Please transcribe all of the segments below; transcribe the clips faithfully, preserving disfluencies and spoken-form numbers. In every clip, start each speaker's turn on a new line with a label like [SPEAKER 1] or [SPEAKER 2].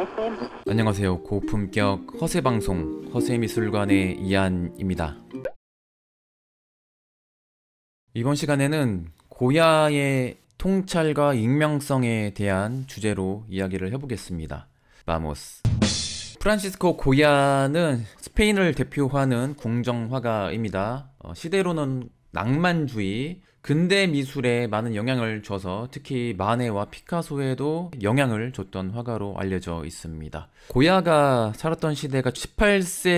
[SPEAKER 1] 안녕하세요. 고품격 허세방송 허세미술관의 이한입니다. 이번 시간에는 고야의 통찰과 익명성에 대한 주제로 이야기를 해보겠습니다. 바모스. 프란시스코 고야는 스페인을 대표하는 궁정화가입니다. 어, 시대로는 낭만주의, 근대 미술에 많은 영향을 줘서 특히 마네와 피카소에도 영향을 줬던 화가로 알려져 있습니다. 고야가 살았던 시대가 십팔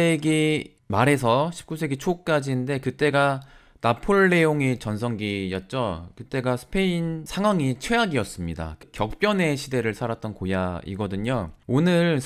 [SPEAKER 1] 세기 말에서 십구 세기 초까지인데 그때가 나폴레옹의 전성기였죠. 그때가 스페인 상황이 최악이었습니다. 격변의 시대를 살았던 고야이거든요. 오늘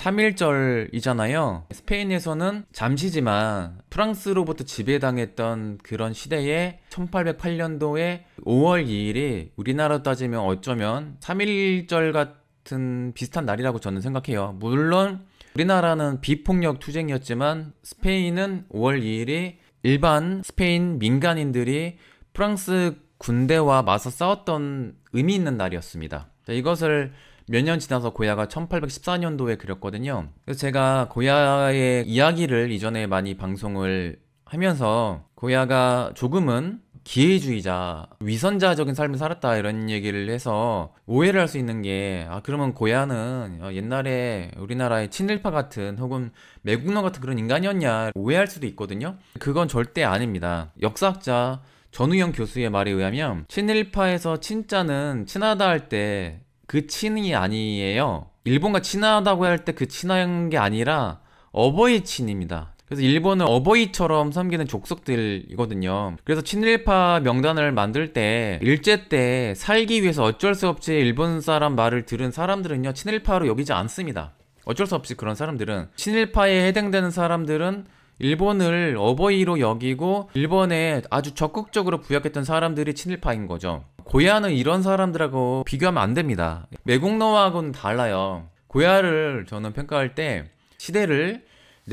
[SPEAKER 1] 삼일절이잖아요. 스페인에서는 잠시지만 프랑스로부터 지배당했던 그런 시대에 천팔백팔 년도에 오월 이일이 우리나라로 따지면 어쩌면 삼일절 같은 비슷한 날이라고 저는 생각해요. 물론 우리나라는 비폭력 투쟁이었지만 스페인은 오월 이일이 일반 스페인 민간인들이 프랑스 군대와 맞서 싸웠던 의미 있는 날이었습니다. 자, 이것을 몇 년 지나서 고야가 천팔백십사 년도에 그렸거든요. 그래서 제가 고야의 이야기를 이전에 많이 방송을 하면서 고야가 조금은 기회주의자, 위선자적인 삶을 살았다 이런 얘기를 해서 오해를 할 수 있는 게, 아 그러면 고야는 옛날에 우리나라의 친일파 같은 혹은 매국노 같은 그런 인간이었냐 오해할 수도 있거든요. 그건 절대 아닙니다. 역사학자 전우영 교수의 말에 의하면 친일파에서 친자는 친하다 할 때 그 친이 아니에요. 일본과 친하다고 할 때 그 친한 게 아니라 어버이 친입니다. 그래서 일본은 어버이처럼 섬기는 족속들이거든요. 그래서 친일파 명단을 만들 때 일제 때 살기 위해서 어쩔 수 없이 일본 사람 말을 들은 사람들은요 친일파로 여기지 않습니다. 어쩔 수 없이 그런 사람들은, 친일파에 해당되는 사람들은 일본을 어버이로 여기고 일본에 아주 적극적으로 부역했던 사람들이 친일파인 거죠. 고야는 이런 사람들하고 비교하면 안 됩니다. 매국노하고는 달라요. 고야를 저는 평가할 때 시대를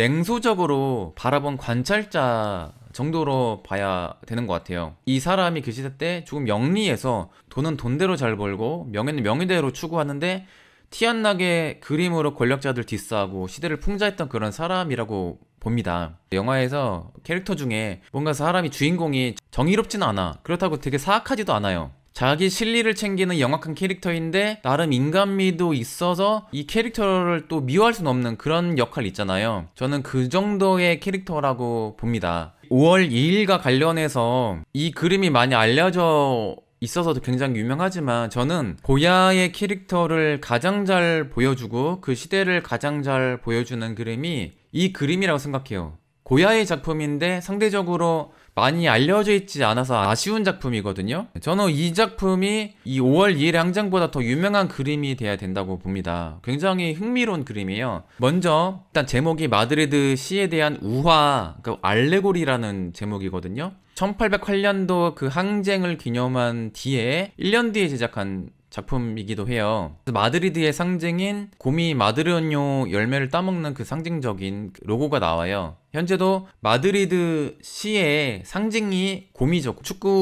[SPEAKER 1] 냉소적으로 바라본 관찰자 정도로 봐야 되는 것 같아요. 이 사람이 그 시대 때 조금 영리해서 돈은 돈대로 잘 벌고 명예는 명예대로 추구하는데 티 안 나게 그림으로 권력자들 디스하고 시대를 풍자했던 그런 사람이라고 봅니다. 영화에서 캐릭터 중에 뭔가 사람이 주인공이 정의롭지는 않아, 그렇다고 되게 사악하지도 않아요. 자기 실리를 챙기는 영악한 캐릭터인데 나름 인간미도 있어서 이 캐릭터를 또 미워할 수는 없는 그런 역할 있잖아요. 저는 그 정도의 캐릭터라고 봅니다. 오월 이일과 관련해서 이 그림이 많이 알려져 있어서도 굉장히 유명하지만 저는 고야의 캐릭터를 가장 잘 보여주고 그 시대를 가장 잘 보여주는 그림이 이 그림이라고 생각해요. 고야의 작품인데 상대적으로 많이 알려져 있지 않아서 아쉬운 작품이거든요. 저는 이 작품이 이 오월 이일의 항쟁보다 더 유명한 그림이 돼야 된다고 봅니다. 굉장히 흥미로운 그림이에요. 먼저 일단 제목이 마드리드 시에 대한 우화, 그러니까 알레고리라는 제목이거든요. 천팔백팔 년도 그 항쟁을 기념한 뒤에 일 년 뒤에 제작한 작품이기도 해요. 마드리드의 상징인 곰이 마드레뇨 열매를 따먹는 그 상징적인 로고가 나와요. 현재도 마드리드 시의 상징이 곰이죠.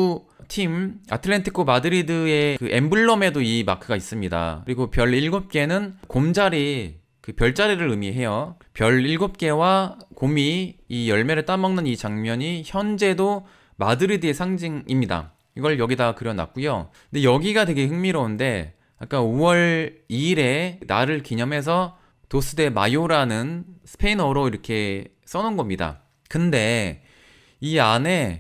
[SPEAKER 1] 축구팀 아틀레티코 마드리드의 그 엠블럼에도 이 마크가 있습니다. 그리고 별 일곱 개는 곰자리, 그 별자리를 의미해요. 별 일곱 개와 곰이 이 열매를 따먹는 이 장면이 현재도 마드리드의 상징입니다. 이걸 여기다 그려놨고요. 근데 여기가 되게 흥미로운데 아까 오월 이일에 날을 기념해서 도스 데 마요라는 스페인어로 이렇게 써놓은 겁니다. 근데 이 안에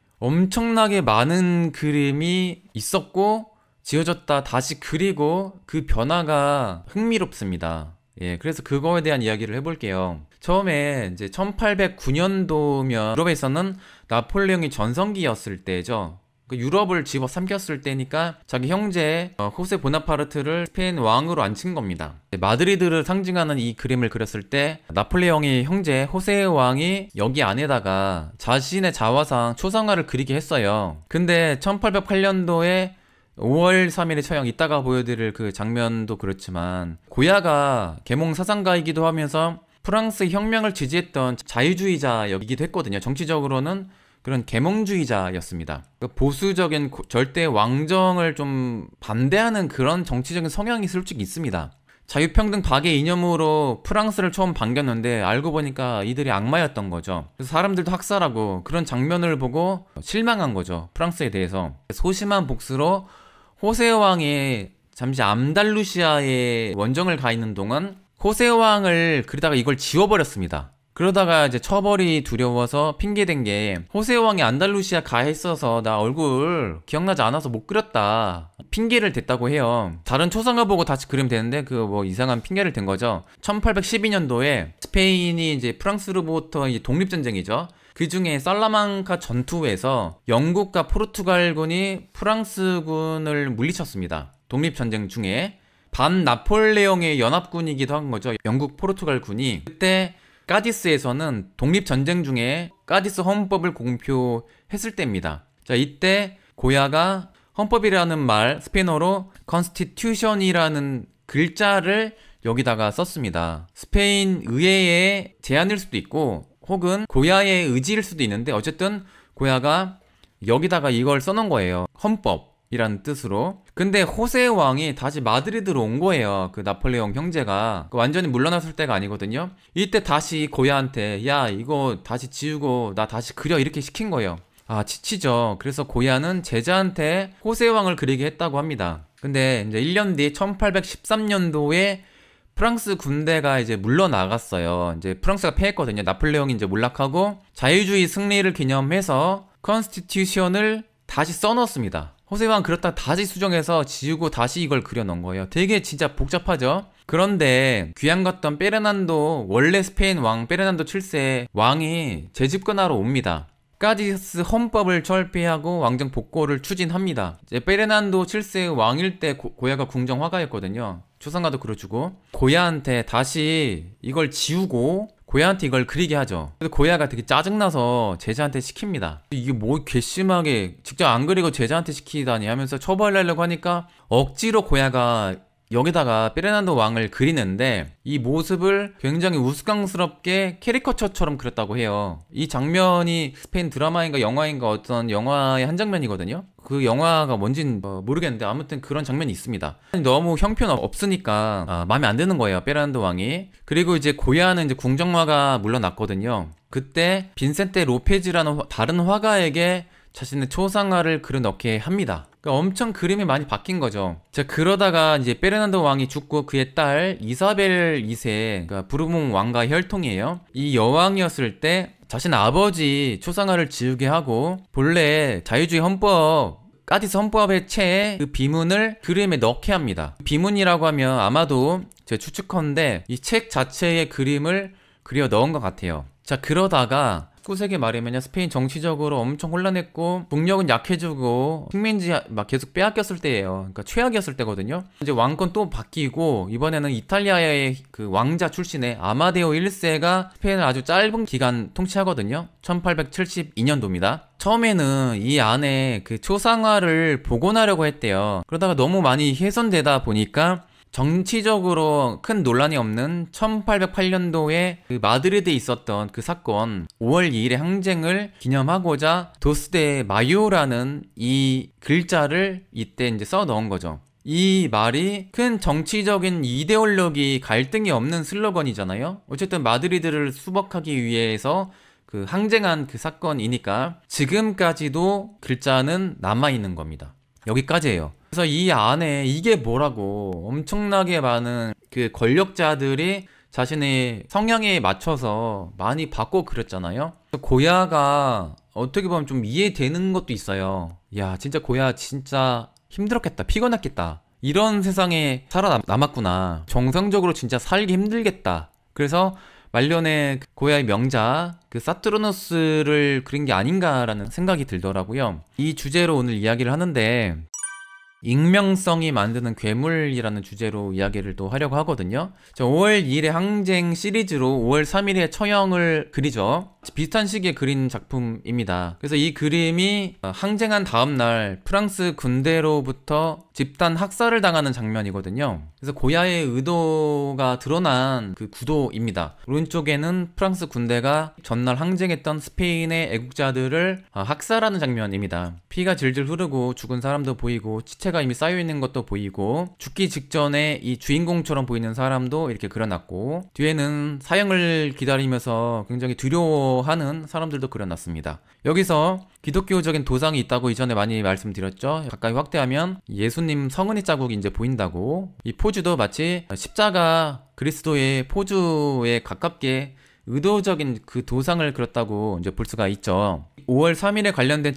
[SPEAKER 1] 엄청나게 많은 그림이 있었고 지워졌다 다시 그리고 그 변화가 흥미롭습니다. 예, 그래서 그거에 대한 이야기를 해볼게요. 처음에 이제 천팔백구 년도면 유럽에서는 나폴레옹이 전성기였을 때죠. 유럽을 집어삼켰을 때니까 자기 형제 어, 호세 보나파르트를 스페인 왕으로 앉힌 겁니다. 마드리드를 상징하는 이 그림을 그렸을 때 나폴레옹의 형제 호세 왕이 여기 안에다가 자신의 자화상 초상화를 그리게 했어요. 근데 천팔백팔 년도에 오월 삼일에 처형, 이따가 보여드릴 그 장면도 그렇지만 고야가 계몽 사상가이기도 하면서 프랑스 혁명을 지지했던 자유주의자이기도 했거든요. 정치적으로는 그런 계몽주의자였습니다. 보수적인 절대 왕정을 좀 반대하는 그런 정치적인 성향이 솔직히 있습니다. 자유평등 박애 이념으로 프랑스를 처음 반겼는데 알고 보니까 이들이 악마였던 거죠. 그래서 사람들도 학살하고 그런 장면을 보고 실망한 거죠. 프랑스에 대해서. 소심한 복수로 호세 왕이 잠시 안달루시아에 원정을 가 있는 동안 호세 왕을 그러다가 이걸 지워버렸습니다. 그러다가 이제 처벌이 두려워서 핑계댄 게 호세 왕이 안달루시아 가 있어서 나 얼굴 기억나지 않아서 못 그렸다 핑계를 댔다고 해요. 다른 초상화 보고 다시 그리면 되는데 그 뭐 이상한 핑계를 댄 거죠. 천팔백십이 년도에 스페인이 이제 프랑스로부터 이제 독립전쟁이죠. 그 중에 살라망카 전투에서 영국과 포르투갈군이 프랑스군을 물리쳤습니다. 독립전쟁 중에 반 나폴레옹의 연합군이기도 한 거죠. 영국 포르투갈군이. 그때 까디스에서는 독립전쟁 중에 까디스 헌법을 공표했을 때입니다. 자, 이때 고야가 헌법이라는 말, 스페인어로 constitution이라는 글자를 여기다가 썼습니다. 스페인 의회의 제안일 수도 있고 혹은 고야의 의지일 수도 있는데 어쨌든 고야가 여기다가 이걸 써놓은 거예요. 헌법이라는 뜻으로. 근데 호세 왕이 다시 마드리드로 온 거예요. 그 나폴레옹 형제가 완전히 물러났을 때가 아니거든요. 이때 다시 고야한테 야 이거 다시 지우고 나 다시 그려 이렇게 시킨 거예요. 아 지치죠. 그래서 고야는 제자한테 호세 왕을 그리게 했다고 합니다. 근데 이제 일 년 뒤 천팔백십삼 년도에 프랑스 군대가 이제 물러나갔어요. 이제 프랑스가 패했거든요. 나폴레옹이 이제 몰락하고 자유주의 승리를 기념해서 컨스티튜션을 다시 써넣었습니다. 호세왕 그렇다 다시 수정해서 지우고 다시 이걸 그려놓은 거예요. 되게 진짜 복잡하죠. 그런데 귀양 갔던 페르난도 원래 스페인 왕 페르난도 칠 세 왕이 재집권하러 옵니다. 까디스 헌법을 철폐하고 왕정 복고를 추진합니다. 이제 페르난도 칠 세 왕일 때 고, 고야가 궁정 화가였거든요. 초상화도 그려주고 고야한테 다시 이걸 지우고 고야한테 이걸 그리게 하죠. 그래서 고야가 되게 짜증나서 제자한테 시킵니다. 이게 뭐 괘씸하게 직접 안 그리고 제자한테 시키다니 하면서 처벌하려고 하니까 억지로 고야가 여기다가 페르난도 왕을 그리는데 이 모습을 굉장히 우스꽝스럽게 캐리커처처럼 그렸다고 해요. 이 장면이 스페인 드라마인가 영화인가 어떤 영화의 한 장면이거든요. 그 영화가 뭔진 모르겠는데 아무튼 그런 장면이 있습니다. 너무 형편 없으니까 아, 마음에 안 드는 거예요. 페르난도 왕이. 그리고 이제 고야는 이제 궁정화가 물러났거든요. 그때 빈센테 로페즈라는 다른 화가에게 자신의 초상화를 그려넣게 합니다. 그러니까 엄청 그림이 많이 바뀐 거죠. 자, 그러다가 이제 페르난도 왕이 죽고 그의 딸 이사벨 이 세, 그러니까 부르몽 왕과 혈통이에요. 이 여왕이었을 때 자신 아버지 초상화를 지우게 하고 본래 자유주의 헌법 까디스 헌법의 채 그 비문을 그림에 넣게 합니다. 비문이라고 하면 아마도 제가 추측컨대 이 책 자체의 그림을 그려 넣은 것 같아요. 자, 그러다가 십구 세기 말이면요 스페인 정치적으로 엄청 혼란했고 국력은 약해지고 식민지 막 계속 빼앗겼을 때예요. 그러니까 최악이었을 때거든요. 이제 왕권 또 바뀌고 이번에는 이탈리아의 그 왕자 출신의 아마데오 일 세가 스페인을 아주 짧은 기간 통치하거든요. 천팔백칠십이 년도입니다. 처음에는 이 안에 그 초상화를 복원하려고 했대요. 그러다가 너무 많이 훼손되다 보니까 정치적으로 큰 논란이 없는 천팔백팔 년도에 그 마드리드에 있었던 그 사건 오월 이일의 항쟁을 기념하고자 도스데 마요라는 이 글자를 이때 이제 써 넣은 거죠. 이 말이 큰 정치적인 이데올로기 갈등이 없는 슬로건이잖아요. 어쨌든 마드리드를 수복하기 위해서 그 항쟁한 그 사건이니까 지금까지도 글자는 남아있는 겁니다. 여기까지예요. 그래서 이 안에 이게 뭐라고 엄청나게 많은 그 권력자들이 자신의 성향에 맞춰서 많이 바꿔 그렸잖아요. 고야가 어떻게 보면 좀 이해되는 것도 있어요. 야, 진짜 고야 진짜 힘들었겠다, 피곤했겠다, 이런 세상에 살아남았구나, 정상적으로 진짜 살기 힘들겠다. 그래서 말년에 고야의 명작 그 사투르누스를 그린 게 아닌가라는 생각이 들더라고요. 이 주제로 오늘 이야기를 하는데 익명성이 만드는 괴물이라는 주제로 이야기를 또 하려고 하거든요. 오월 이일의 항쟁 시리즈로 오월 삼일에 처형을 그리죠. 비슷한 시기에 그린 작품입니다. 그래서 이 그림이 항쟁한 다음날 프랑스 군대로부터 집단 학살을 당하는 장면이거든요. 그래서 고야의 의도가 드러난 그 구도입니다. 오른쪽에는 프랑스 군대가 전날 항쟁했던 스페인의 애국자들을 학살하는 장면입니다. 피가 질질 흐르고 죽은 사람도 보이고 시체가 이미 쌓여있는 것도 보이고 죽기 직전에 이 주인공처럼 보이는 사람도 이렇게 그려놨고 뒤에는 사형을 기다리면서 굉장히 두려워하는 사람들도 그려놨습니다. 여기서 기독교적인 도상이 있다고 이전에 많이 말씀드렸죠. 가까이 확대하면 예수님 성은이 자국이 이제 보인다고. 이 포즈도 마치 십자가 그리스도의 포즈에 가깝게 의도적인 그 도상을 그렸다고 이제 볼 수가 있죠. 오월 삼일에 관련된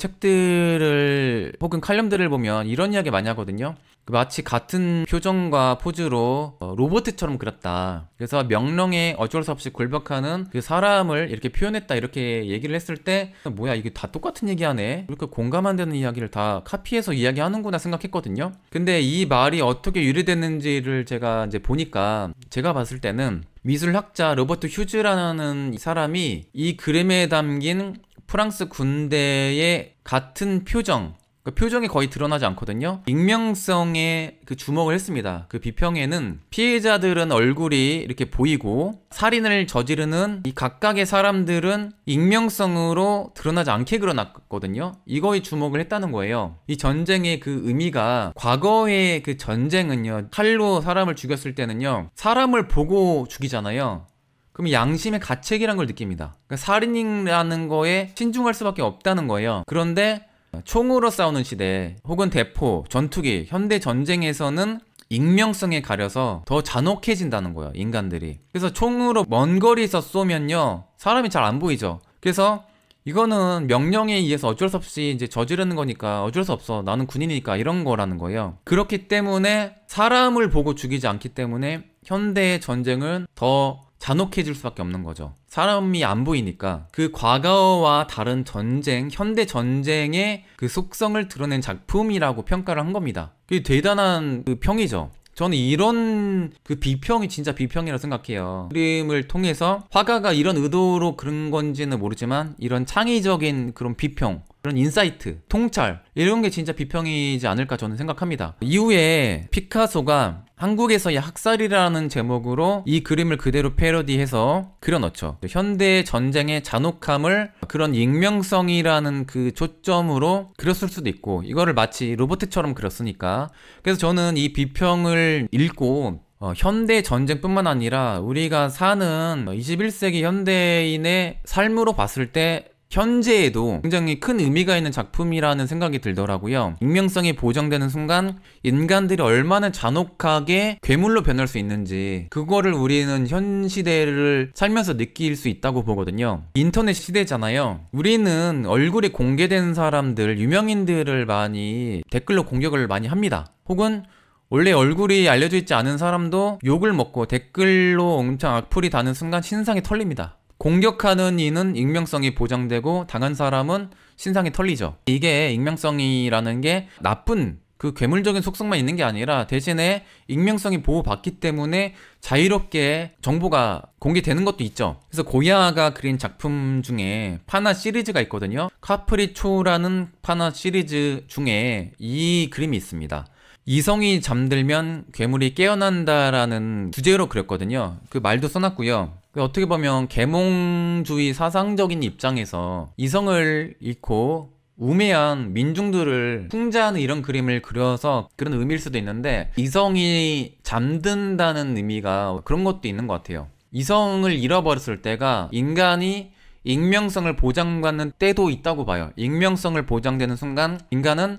[SPEAKER 1] 책들을 혹은 칼럼들을 보면 이런 이야기 많이 하거든요. 마치 같은 표정과 포즈로 로봇처럼 그렸다. 그래서 명령에 어쩔 수 없이 굴복하는 그 사람을 이렇게 표현했다, 이렇게 얘기를 했을 때 뭐야 이게 다 똑같은 얘기하네, 이렇게 공감 안 되는 이야기를 다 카피해서 이야기하는구나 생각했거든요. 근데 이 말이 어떻게 유래됐는지를 제가 이제 보니까 제가 봤을 때는 미술학자 로버트 휴즈라는 사람이 이 그림에 담긴 프랑스 군대의 같은 표정, 그 표정이 거의 드러나지 않거든요. 익명성에 그 주목을 했습니다. 그 비평에는 피해자들은 얼굴이 이렇게 보이고 살인을 저지르는 이 각각의 사람들은 익명성으로 드러나지 않게 그려놨거든요. 이거에 주목을 했다는 거예요. 이 전쟁의 그 의미가, 과거의 그 전쟁은요, 칼로 사람을 죽였을 때는요 사람을 보고 죽이잖아요. 그럼 양심의 가책이란 걸 느낍니다. 그러니까 살인이라는 거에 신중할 수밖에 없다는 거예요. 그런데 총으로 싸우는 시대 혹은 대포, 전투기, 현대 전쟁에서는 익명성에 가려서 더 잔혹해진다는 거예요, 인간들이. 그래서 총으로 먼 거리에서 쏘면요 사람이 잘 안 보이죠. 그래서 이거는 명령에 의해서 어쩔 수 없이 이제 저지르는 거니까 어쩔 수 없어, 나는 군인이니까, 이런 거라는 거예요. 그렇기 때문에 사람을 보고 죽이지 않기 때문에 현대의 전쟁은 더 잔혹해질 수밖에 없는 거죠. 사람이 안 보이니까. 그 과거와 다른 전쟁, 현대 전쟁의 그 속성을 드러낸 작품이라고 평가를 한 겁니다. 그게 대단한 그 평이죠. 저는 이런 그 비평이 진짜 비평이라고 생각해요. 그림을 통해서 화가가 이런 의도로 그런 건지는 모르지만 이런 창의적인 그런 비평, 그런 인사이트, 통찰, 이런 게 진짜 비평이지 않을까 저는 생각합니다. 이후에 피카소가 한국에서의 학살이라는 제목으로 이 그림을 그대로 패러디해서 그려넣죠. 현대 전쟁의 잔혹함을 그런 익명성이라는 그 초점으로 그렸을 수도 있고, 이거를 마치 로봇처럼 그렸으니까. 그래서 저는 이 비평을 읽고 어, 현대 전쟁뿐만 아니라 우리가 사는 이십일 세기 현대인의 삶으로 봤을 때 현재에도 굉장히 큰 의미가 있는 작품이라는 생각이 들더라고요. 익명성이 보장되는 순간 인간들이 얼마나 잔혹하게 괴물로 변할 수 있는지, 그거를 우리는 현 시대를 살면서 느낄 수 있다고 보거든요. 인터넷 시대잖아요. 우리는 얼굴이 공개된 사람들, 유명인들을 많이 댓글로 공격을 많이 합니다. 혹은 원래 얼굴이 알려져 있지 않은 사람도 욕을 먹고 댓글로 엄청 악플이 다는 순간 신상이 털립니다. 공격하는 이는 익명성이 보장되고 당한 사람은 신상이 털리죠. 이게 익명성이라는 게 나쁜 그 괴물적인 속성만 있는 게 아니라 대신에 익명성이 보호받기 때문에 자유롭게 정보가 공개되는 것도 있죠. 그래서 고야가 그린 작품 중에 파나 시리즈가 있거든요. 카프리초라는 파나 시리즈 중에 이 그림이 있습니다. 이성이 잠들면 괴물이 깨어난다라는 주제로 그렸거든요. 그 말도 써놨고요. 어떻게 보면 계몽주의 사상적인 입장에서 이성을 잃고 우매한 민중들을 풍자하는 이런 그림을 그려서 그런 의미일 수도 있는데, 이성이 잠든다는 의미가 그런 것도 있는 것 같아요. 이성을 잃어버렸을 때가 인간이 익명성을 보장받는 때도 있다고 봐요. 익명성을 보장되는 순간 인간은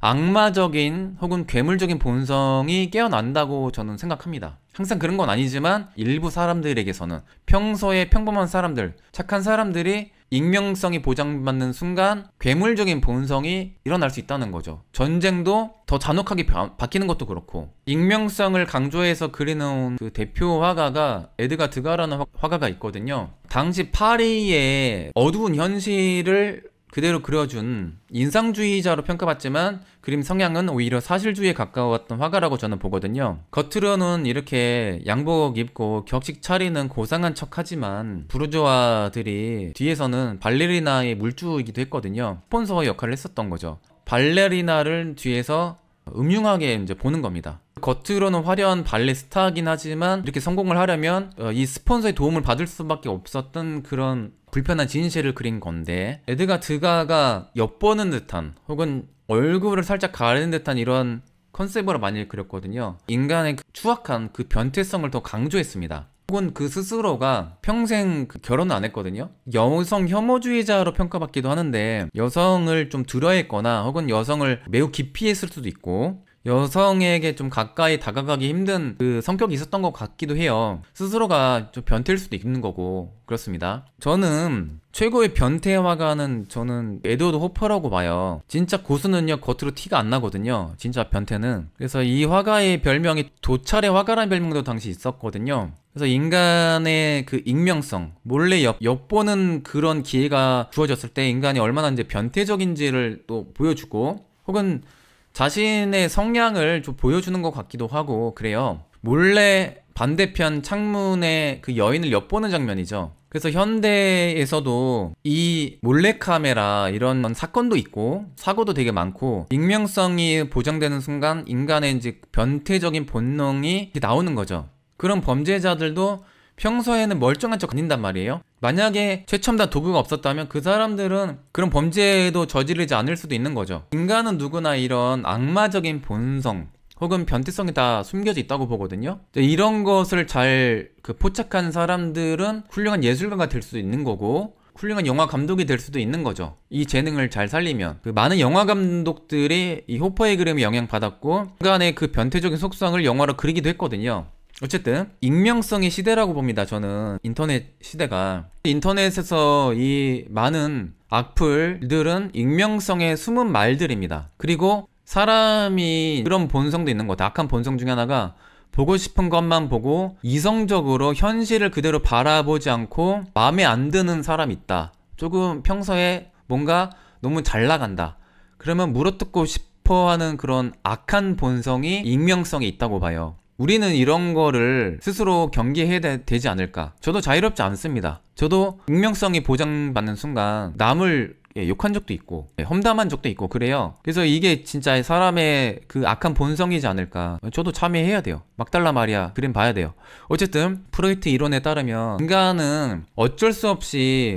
[SPEAKER 1] 악마적인 혹은 괴물적인 본성이 깨어난다고 저는 생각합니다. 항상 그런 건 아니지만 일부 사람들에게서는, 평소에 평범한 사람들, 착한 사람들이 익명성이 보장받는 순간 괴물적인 본성이 일어날 수 있다는 거죠. 전쟁도 더 잔혹하게 바뀌는 것도 그렇고, 익명성을 강조해서 그리는 그 대표 화가가 에드가 드가라는 화가가 있거든요. 당시 파리의 어두운 현실을 그대로 그려준 인상주의자로 평가받지만 그림 성향은 오히려 사실주의에 가까웠던 화가라고 저는 보거든요. 겉으로는 이렇게 양복 입고 격식 차리는 고상한 척하지만 부르주아들이 뒤에서는 발레리나의 물주이기도 했거든요. 스폰서 역할을 했었던 거죠. 발레리나를 뒤에서 음흉하게 이제 보는 겁니다. 겉으로는 화려한 발레 스타긴 하지만 이렇게 성공을 하려면 이 스폰서의 도움을 받을 수밖에 없었던 그런 불편한 진실을 그린 건데, 에드가 드가가 엿보는 듯한 혹은 얼굴을 살짝 가리는 듯한 이런 컨셉으로 많이 그렸거든요. 인간의 그 추악한 그 변태성을 더 강조했습니다. 혹은 그 스스로가 평생 그 결혼을 안 했거든요. 여성 혐오주의자로 평가받기도 하는데 여성을 좀 두려워했거나 혹은 여성을 매우 기피했을 수도 있고 여성에게 좀 가까이 다가가기 힘든 그 성격이 있었던 것 같기도 해요. 스스로가 좀 변태일 수도 있는 거고 그렇습니다. 저는 최고의 변태 화가는 저는 에드워드 호퍼라고 봐요. 진짜 고수는요 겉으로 티가 안 나거든요. 진짜 변태는. 그래서 이 화가의 별명이 도찰의 화가라는 별명도 당시 있었거든요. 그래서 인간의 그 익명성, 몰래 엿, 엿보는 그런 기회가 주어졌을 때 인간이 얼마나 이제 변태적인지를 또 보여주고 혹은 자신의 성향을 좀 보여주는 것 같기도 하고 그래요. 몰래 반대편 창문에 그 여인을 엿보는 장면이죠. 그래서 현대에서도 이 몰래카메라 이런 사건도 있고 사고도 되게 많고 익명성이 보장되는 순간 인간의 이제 변태적인 본능이 나오는 거죠. 그런 범죄자들도 평소에는 멀쩡한 척 다닌단 말이에요. 만약에 최첨단 도구가 없었다면 그 사람들은 그런 범죄도 저지르지 않을 수도 있는 거죠. 인간은 누구나 이런 악마적인 본성 혹은 변태성이 다 숨겨져 있다고 보거든요. 이런 것을 잘 그 포착한 사람들은 훌륭한 예술가가 될 수도 있는 거고 훌륭한 영화 감독이 될 수도 있는 거죠. 이 재능을 잘 살리면. 그 많은 영화 감독들이 이 호퍼의 그림에 영향받았고 인간의 그 변태적인 속성을 영화로 그리기도 했거든요. 어쨌든 익명성의 시대라고 봅니다. 저는 인터넷 시대가 인터넷에서 이 많은 악플들은 익명성의 숨은 말들입니다. 그리고 사람이 그런 본성도 있는 것 같아요. 악한 본성 중에 하나가 보고 싶은 것만 보고 이성적으로 현실을 그대로 바라보지 않고 마음에 안 드는 사람이 있다. 조금 평소에 뭔가 너무 잘 나간다. 그러면 물어뜯고 싶어하는 그런 악한 본성이 익명성에 있다고 봐요. 우리는 이런 거를 스스로 경계해야 되지 않을까. 저도 자유롭지 않습니다. 저도 익명성이 보장받는 순간 남을 예, 욕한 적도 있고 예, 험담한 적도 있고 그래요. 그래서 이게 진짜 사람의 그 악한 본성이지 않을까. 저도 참여해야 돼요. 막달라 마리아 그림 봐야 돼요. 어쨌든 프로이트 이론에 따르면 인간은 어쩔 수 없이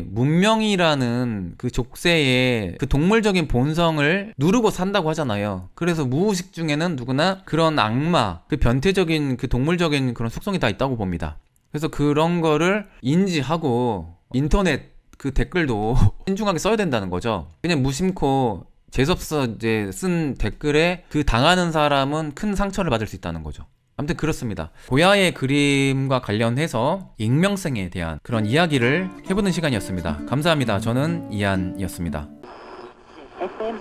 [SPEAKER 1] 문명이라는 그 족쇄의 그 동물적인 본성을 누르고 산다고 하잖아요. 그래서 무의식 중에는 누구나 그런 악마, 그 변태적인 그 동물적인 그런 속성이 다 있다고 봅니다. 그래서 그런 거를 인지하고 인터넷 그 댓글도 신중하게 써야 된다는 거죠. 그냥 무심코 재수없어 이제 쓴 댓글에 그 당하는 사람은 큰 상처를 받을 수 있다는 거죠. 아무튼 그렇습니다. 고야의 그림과 관련해서 익명성에 대한 그런 이야기를 해보는 시간이었습니다. 감사합니다. 저는 이한이었습니다.
[SPEAKER 2] 에프엠